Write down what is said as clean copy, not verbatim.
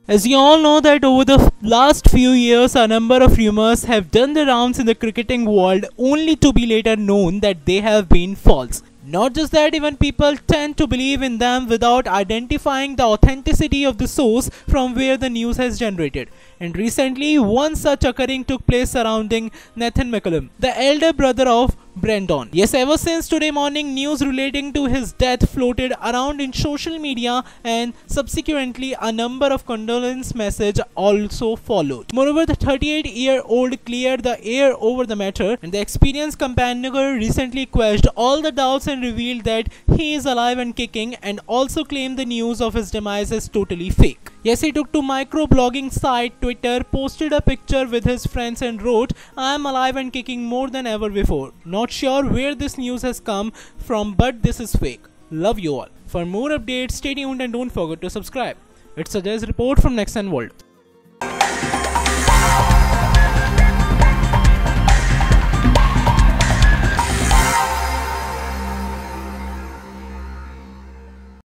As you all know that over the last few years a number of rumors have done the rounds in the cricketing world only to be later known that they have been false. Not just that, even people tend to believe in them without identifying the authenticity of the source from where the news has generated. And recently, one such occurring took place surrounding Nathan McCullum, the elder brother of Brandon. Yes, ever since today morning, news relating to his death floated around in social media, and subsequently a number of condolence messages also followed. Moreover, the 38-year-old cleared the air over the matter, and the experienced companion recently quashed all the doubts and revealed that he is alive and kicking, and also claimed the news of his demise is totally fake. Yes, he took to microblogging site Twitter, posted a picture with his friends and wrote, "I am alive and kicking more than ever before. Not sure where this news has come from, but this is fake. Love you all." For more updates, stay tuned and don't forget to subscribe. It's a Jazz report from Nexen World.